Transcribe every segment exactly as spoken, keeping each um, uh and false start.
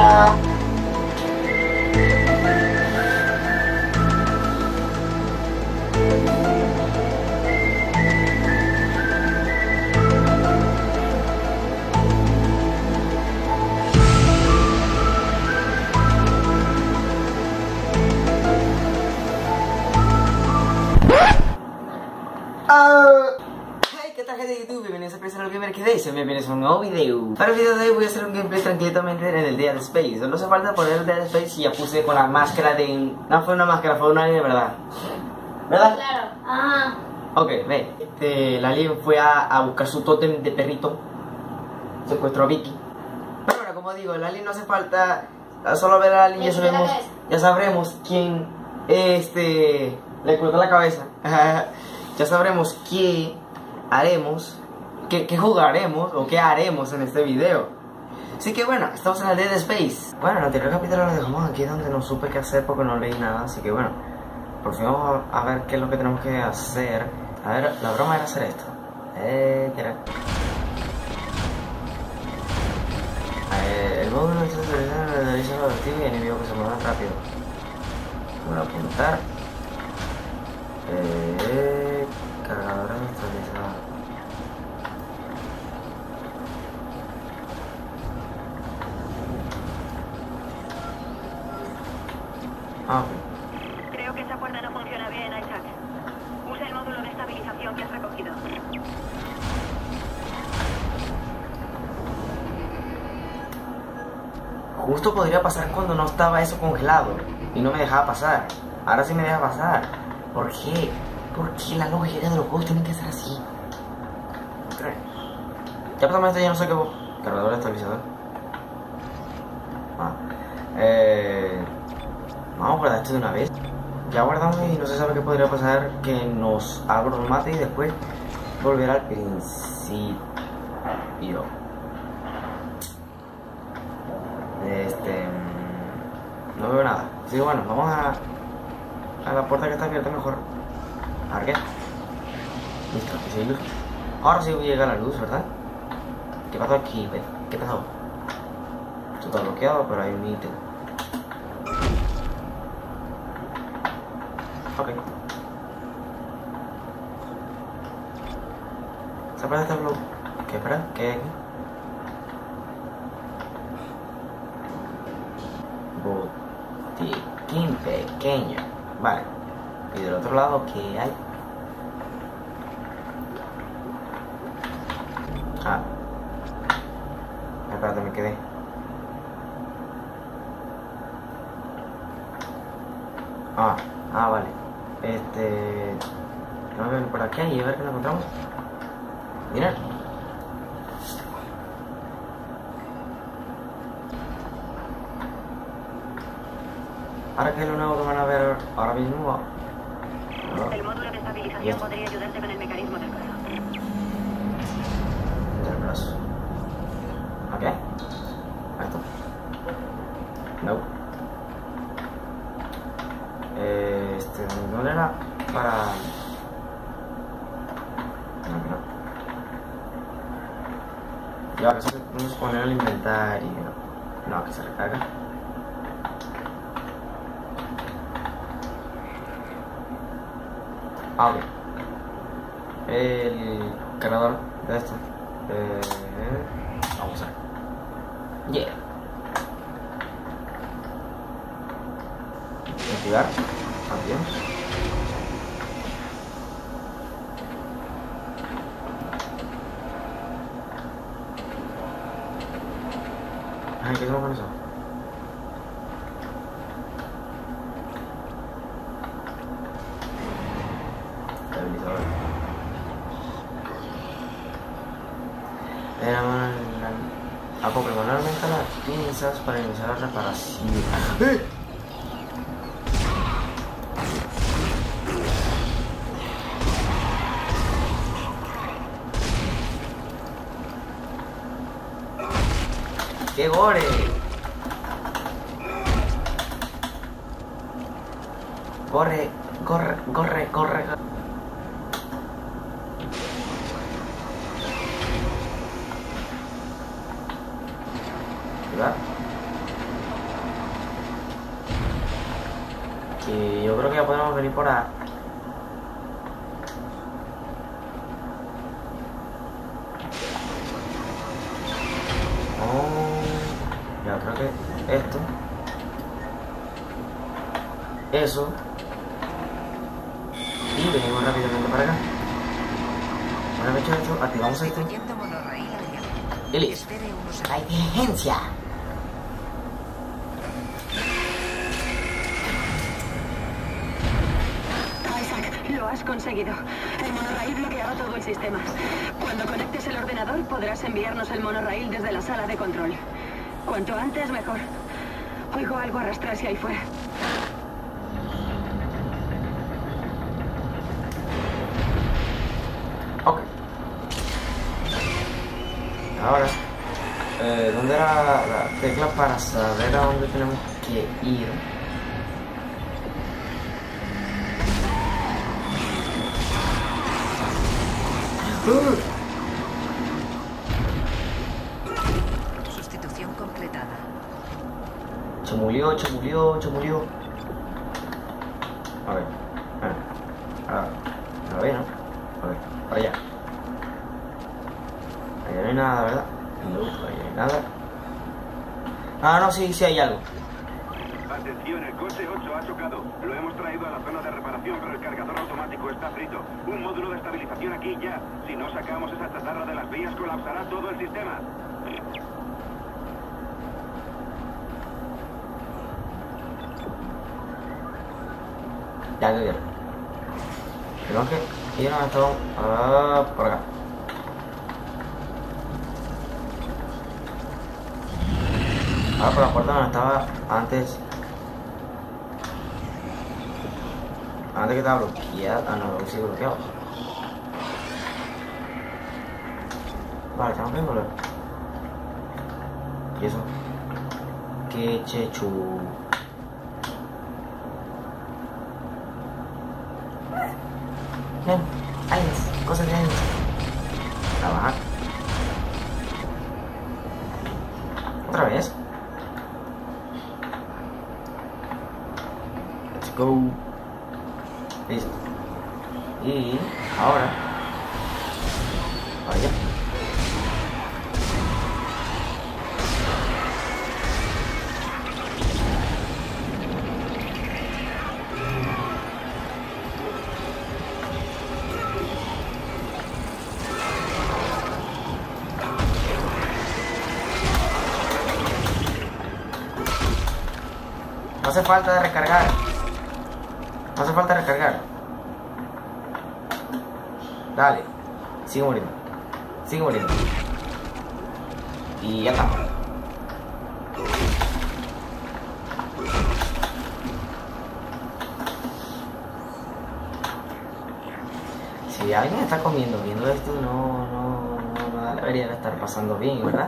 Adiós. Hey, ¿qué tal, gente de YouTube? Bienvenidos a Personal Gamer Quedéis, bienvenidos a un nuevo video. Para el video de hoy voy a hacer un gameplay tranquilamente en el Dead Space. No hace falta poner el Dead Space y ya puse con la máscara de... No fue una máscara, fue un alien de verdad. ¿Verdad? Claro. Ajá. Ok, ve, este, el alien fue a, a buscar su tótem de perrito. Secuestró a Vicky. Pero bueno, como digo, el alien no hace falta. Solo ver al alien ya sabemos, ya sabremos quién este le cortó la cabeza. Ya sabremos qué haremos, qué, qué jugaremos o qué haremos en este video. Así que bueno, estamos en el Dead Space. Bueno, en el anterior capítulo lo dejamos aquí donde no supe qué hacer porque no leí nada. Así que bueno, por fin vamos a, a ver qué es lo que tenemos que hacer. A ver, la broma era hacer esto. Eh, ¿qué era? Eh, el módulo de seguridad realiza los objetivos y enemigos que se muevan rápido. Voy a apuntar. Eh, cargadora neutralizada. Ah, ok. Creo que esa puerta no funciona bien, Isaac. Usa el módulo de estabilización que has recogido. Justo podría pasar cuando no estaba eso congelado y no me dejaba pasar. Ahora sí me deja pasar. ¿Por qué? ¿Por qué la lógica de los juegos tienen que ser así? Ya pasamos esto, ya no sé qué. Cargador de estabilizador. Ah. Eh... Vamos a guardar esto de una vez. Ya guardamos y no se sabe qué podría pasar. Que nos abra un mate y después volver al principio. Este... No veo nada. Sí, bueno, vamos a... A la puerta que está abierta mejor. A ver qué. Listo, aquí sí hay luz. Ahora sí llega la luz, ¿verdad? ¿Qué pasó aquí? ¿Qué pasó? Esto está bloqueado, pero hay un ítem. Ok. Esa puerta está bloqueada. ¿Qué espera? ¿Qué hay aquí? Botiquín pequeño. Vale. Y del otro lado, ¿qué hay? Ah. Espérate, me quedé. Ah, ah, vale. Este... Vamos a ver por aquí y a ver qué nos encontramos. Mirad. Ahora que es lo nuevo que van a ver ahora mismo. ¿No? El módulo de estabilización podría ayudarte con el mecanismo del brazo. Del brazo. ¿Ok? Esto. No. Eh, este, ¿dónde era? Para... No, no. Ya, que se vamos a poner el inventario. No, que se recarga. Ah, ok. El cargador de esto. Eh, vamos a ver. Yeah. Activar. Adiós. Ay, ¿qué hacemos con eso? Acople manualmente las pinzas para iniciar la reparación. ¡Eh! ¡Qué gore! Corre, corre, corre, corre. ¿Verdad? Y yo creo que ya podemos venir por ahí. Oh, ya creo que esto. Eso. Y venimos rápidamente para acá. Una vez hecho, activamos esto. Y listo. ¡La inteligencia! Isaac, lo has conseguido. El monorraíl bloqueaba todo el sistema. Cuando conectes el ordenador podrás enviarnos el monorraíl desde la sala de control. Cuanto antes, mejor. Oigo algo arrastrarse ahí fuera. Ok. Ahora, eh, ¿dónde era la tecla para saber a dónde tenemos que ir? Uh. Sustitución completada. Se murió, se murió, se murió. A ver, a ver, a ver, ¿no? A ver, para allá. Allá no hay nada, ¿verdad? No, allá no hay nada. Ah, no, sí, sí hay algo. Atención, el coche ocho ha chocado. Lo hemos traído a la zona de reparación, pero el cargador automático está frito. Un módulo de estabilización aquí ya. Si no sacamos esa chatarra de las vías, colapsará todo el sistema. Ya, ya, ya. Creo que ellos han estado ah, por acá. Ahora por la puerta donde estaba antes. Antes que estaba bloqueado. Ah, no, sí bloqueado. Vale, estamos bien, boludo. ¿Y eso? Qué chechu. Ven, aliens, cosas de aliens. Trabajar. Otra vez. Let's go. Listo. Y ahora. Vaya. No hace falta de recargar. No hace falta recargar. Dale. Sigue muriendo. Sigue muriendo. Y ya está. Si alguien está comiendo viendo esto, no, no, no, no debería de estar pasando bien, ¿verdad?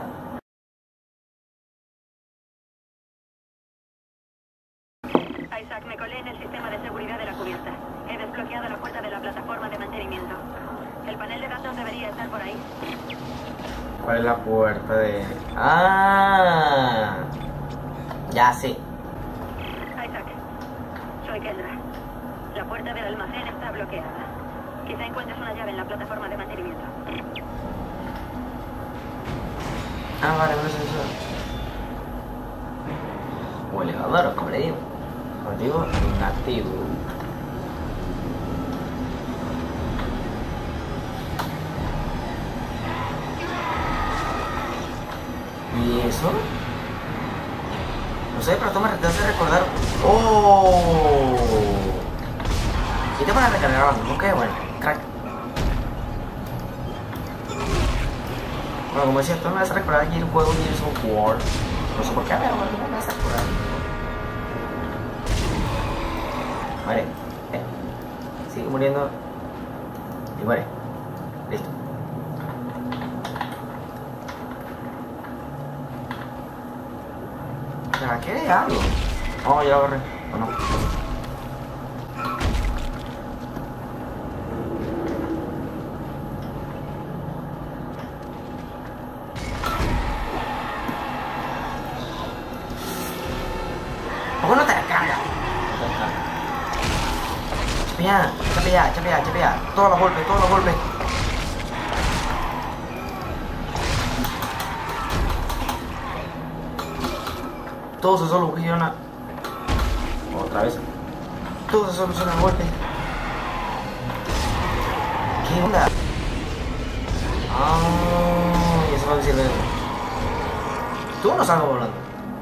Isaac, me colé en el sistema de seguridad de la cubierta. He desbloqueado la puerta de la plataforma de mantenimiento. El panel de datos debería estar por ahí. ¿Cuál es la puerta de...? ¡Ah! Ya sé. Isaac, soy Kendra. La puerta del almacén está bloqueada. Quizá encuentres una llave en la plataforma de mantenimiento. Ah, vale, un ascensor. O elevador, como le digo. Como digo, inactivo. ¿Y eso? No sé, pero esto me hace recordar. ¡Oh! ¿Y te van a recargar ahora mismo? ¿Qué? Bueno, crack. Bueno, como decía, esto me hace recordar aquí el juego Gears of War. No sé por qué, pero me hace recordar. Vale, eh. Sigue muriendo. Y muere. Listo. ¿Para qué diablo? Oh, ya lo agarré. ¿O no? ¿Por qué no te recarga? No te recarga. allá, echa para allá, echa para allá, echa para allá. Todos los golpes, todos los golpes. Todo se soluciona. Otra vez. Todo se soluciona a golpe. ¿Qué onda? Ah, y eso va a decir. Tú no salgo volando.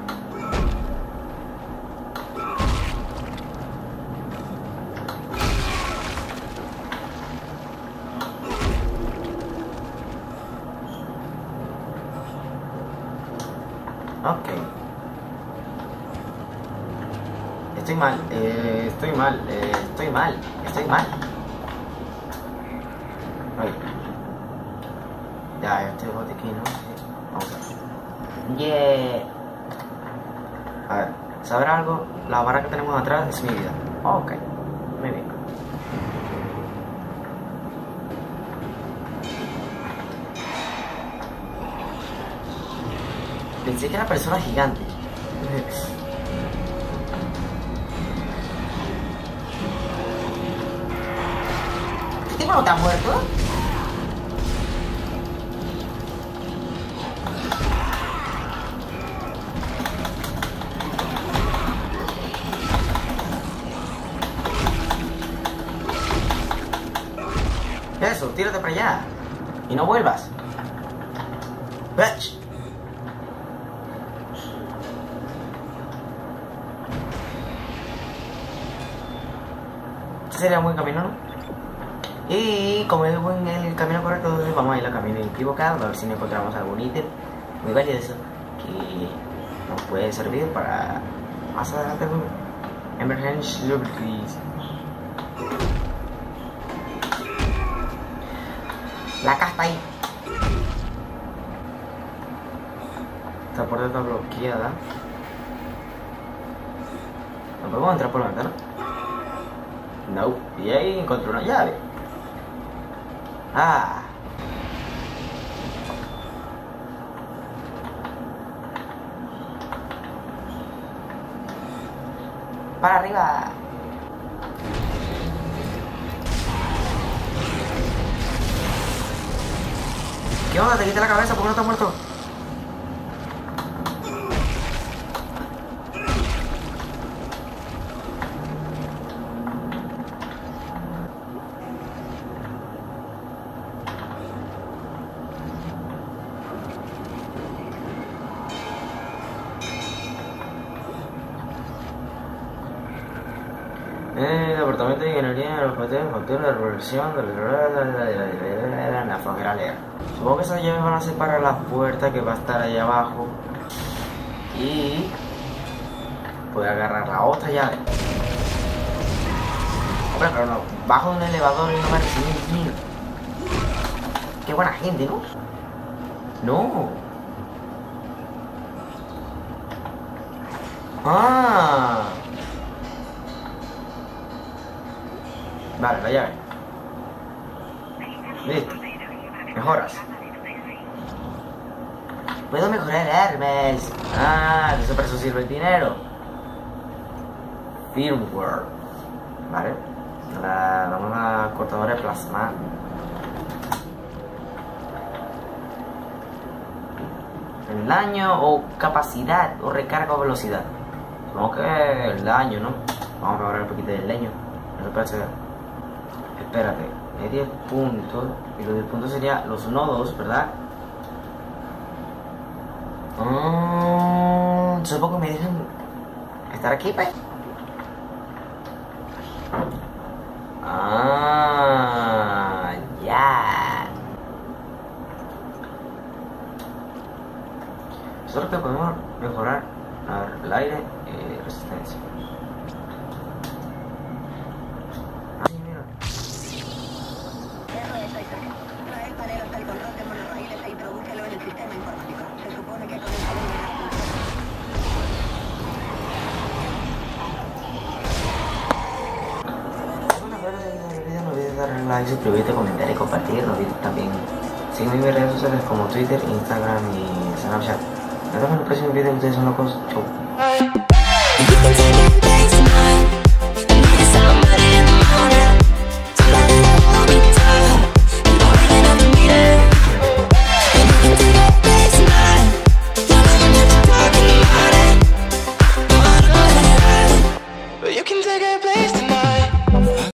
Ok. Estoy mal, eh, estoy mal, eh, estoy mal, estoy mal. Ay. Ya, este botiquín, ¿no? Sí. Vamos a ver. Yeah. A ver, ¿saber algo? La barra que tenemos atrás es mi vida. Ok, muy bien. Pensé que era persona gigante. ¿Este tipo no está muerto? Eso, tírate para allá. Y no vuelvas. Bitch. Sería un buen camino, ¿no? Y como es buen el camino correcto, entonces vamos a ir al camino equivocado, a ver si encontramos algún ítem muy valioso que nos puede servir para más adelante. Emergency Liberties. La caja está ahí. Esta puerta está bloqueada. ¿No podemos entrar por la ventana? No, y ahí encontré una llave. Ah. Para arriba. ¿Qué onda? ¿Te quita la cabeza? ¿Por qué no estás muerto? El departamento de ingeniería de los pateos, factura de reversión de la flojera leer. Supongo que esas llaves van a separar la puerta que va a estar ahí abajo. Y voy a agarrar la otra llave. Hombre, pero no, bajo de un elevador y no me recibí bien. Qué buena gente, ¿no? No. Ah. Vale, la llave. Listo. Mejoras. Puedo mejorar armas. Ah, eso para eso sirve el dinero. Firmware. Vale. La, damos la cortadora de plasma. El daño o capacidad o recarga o velocidad. Supongo que el daño, ¿no? Vamos a mejorar un poquito del leño. No se parece. Espérate, hay diez puntos. Y los diez puntos serían los nodos, ¿verdad? Oh, supongo que me dejan estar aquí, pues. Ah, ya. Solo que podemos mejorar el aire y resistencia. Trae el panel hasta el control de monorraíles e introdúcelo en el sistema informático. Se supone que con eso no olvides darle like, suscribirte, comentar y compartir. No olvides también seguirme en mis redes sociales como Twitter, Instagram y Snapchat. Nos vemos en el próximo video. Ustedes son locos. Chau.